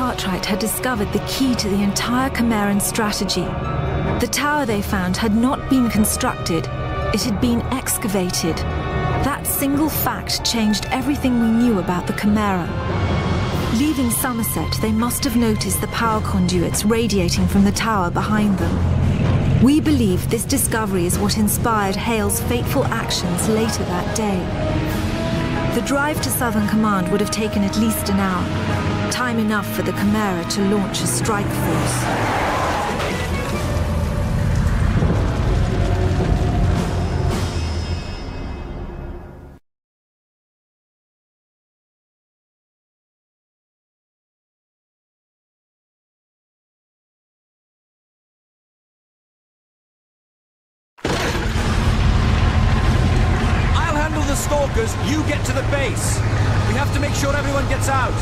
Cartwright had discovered the key to the entire Chimeran strategy. The tower they found had not been constructed, it had been excavated. That single fact changed everything we knew about the Chimera. Leaving Somerset, they must have noticed the power conduits radiating from the tower behind them. We believe this discovery is what inspired Hale's fateful actions later that day. The drive to Southern Command would have taken at least an hour, time enough for the Chimera to launch a strike force. Stalkers, you get to the base. We have to make sure everyone gets out.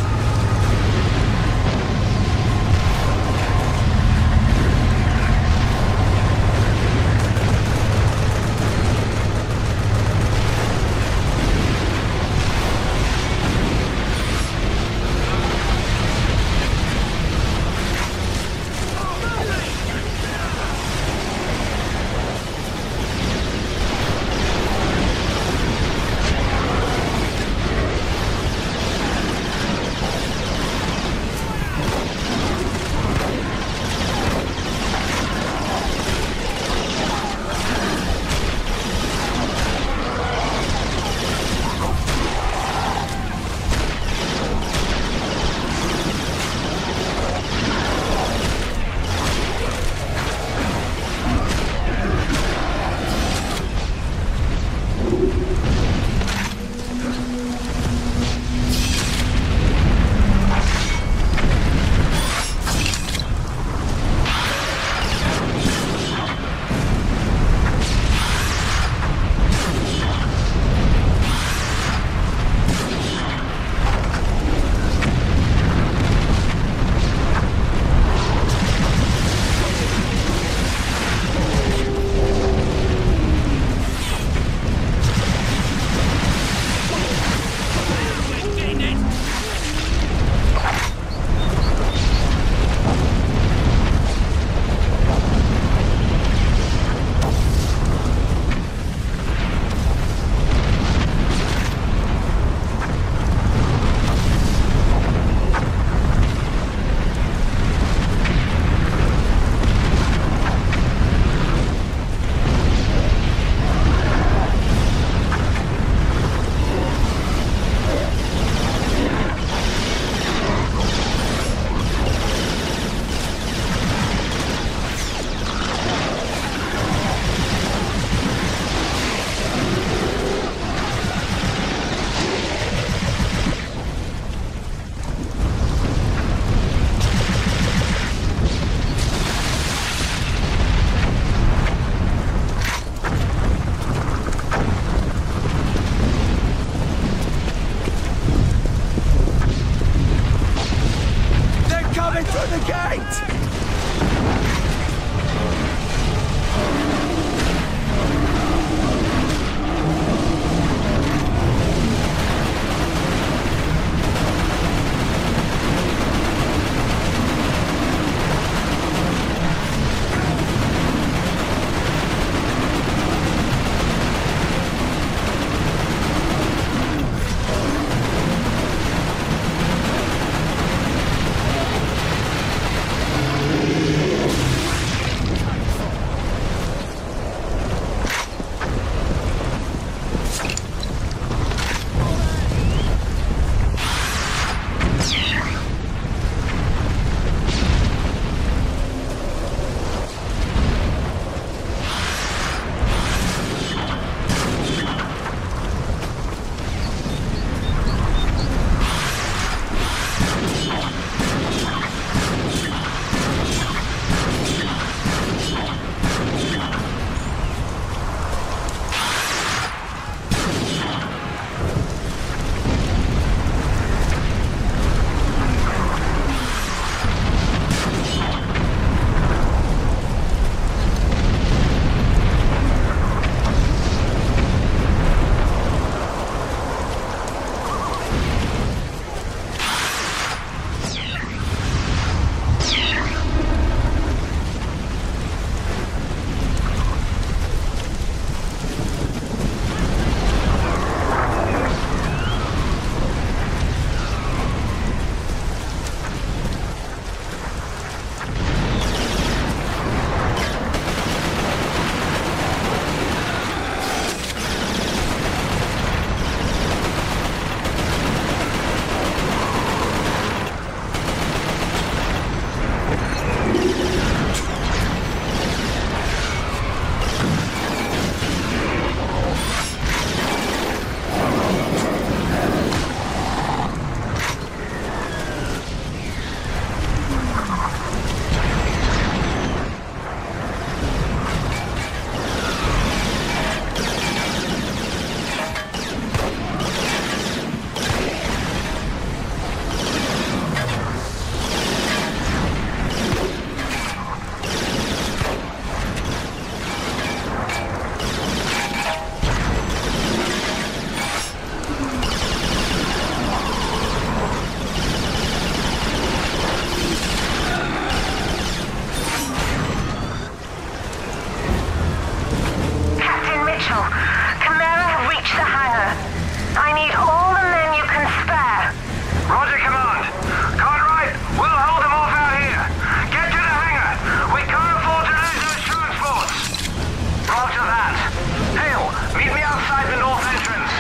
Roger, Command. Conroy, we'll hold them off out here. Get to the hangar. We can't afford to lose those transports. Roger that. Hale, meet me outside the north entrance.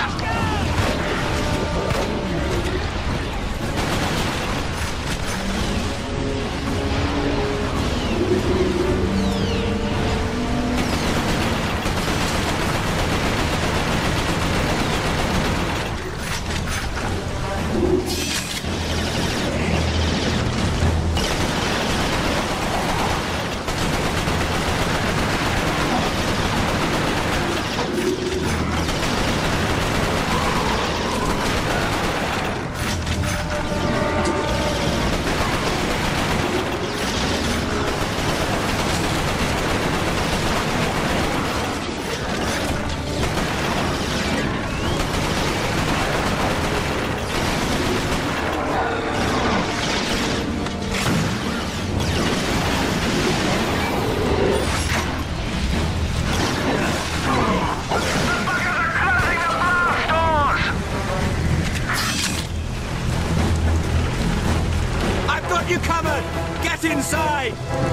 You covered! Get inside!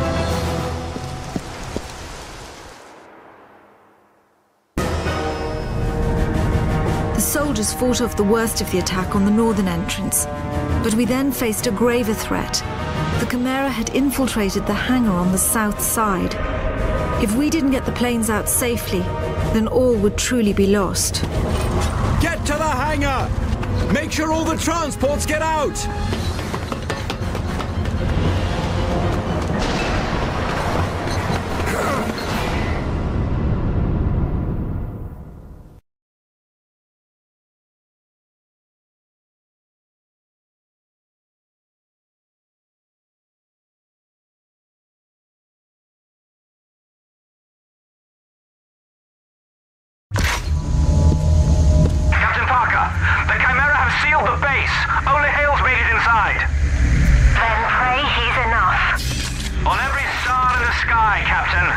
The soldiers fought off the worst of the attack on the northern entrance, but we then faced a graver threat. The Chimera had infiltrated the hangar on the south side. If we didn't get the planes out safely, then all would truly be lost. Get to the hangar! Make sure all the transports get out! The base. Only Hale's made it inside. Then pray he's enough. On every star in the sky, Captain.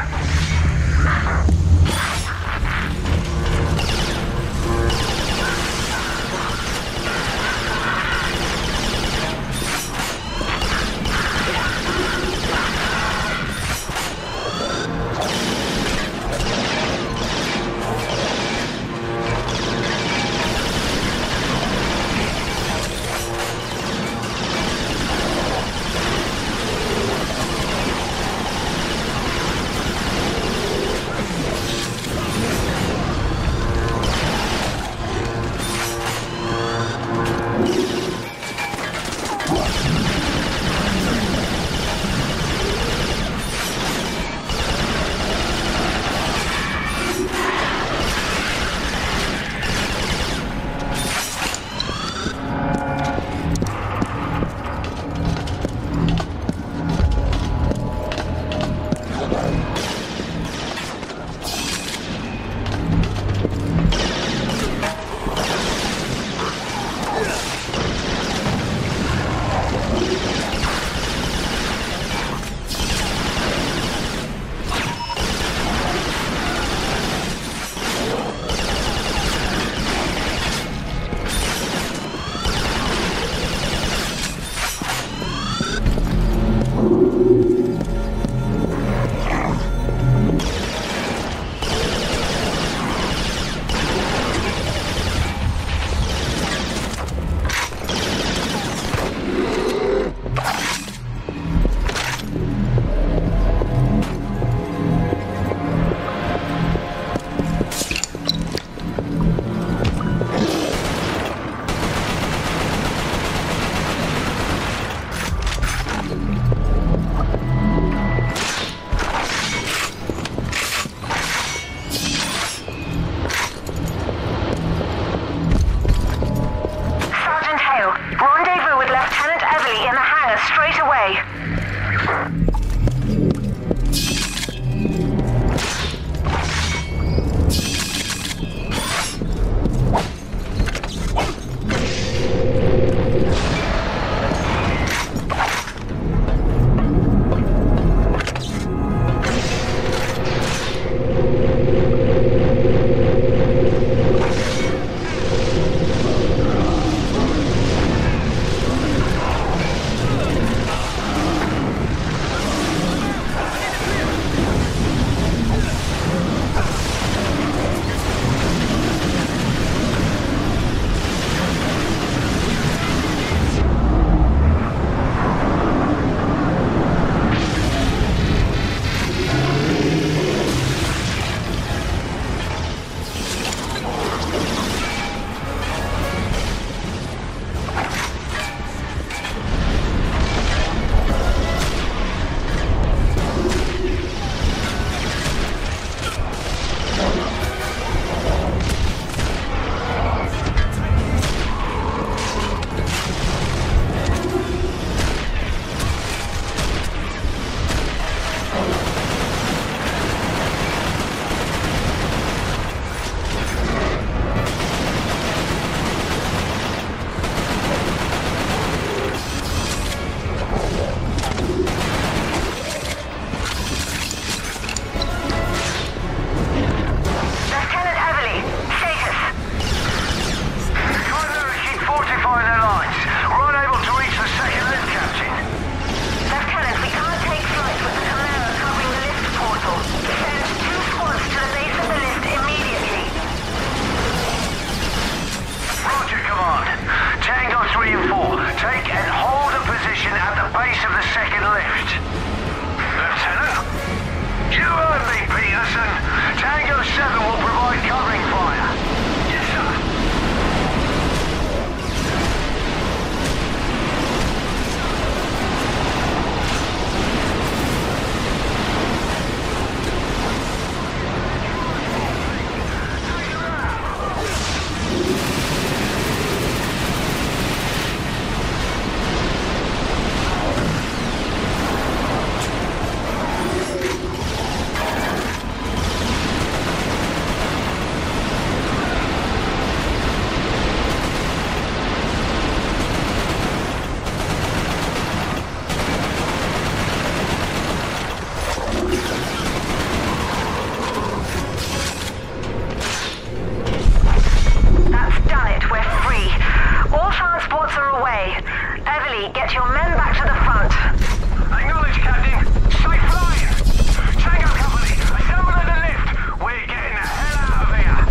Peterson. Tango 7 will provide covering fire. Yes, sir. Get your men back to the front. Acknowledge, Captain. Safe flying. Tango Company, assemble at the lift. We're getting the hell out of here.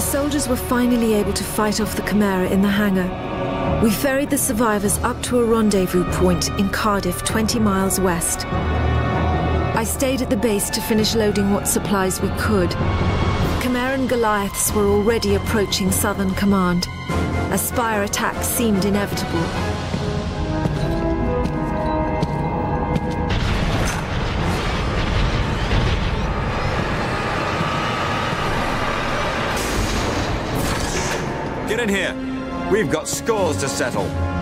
soldiers were finally able to fight off the Chimera in the hangar. We ferried the survivors up to a rendezvous point in Cardiff, 20 miles west. I stayed at the base to finish loading what supplies we could. Chimeran Goliaths were already approaching Southern Command. A Spire attack seemed inevitable. Get in here. We've got scores to settle.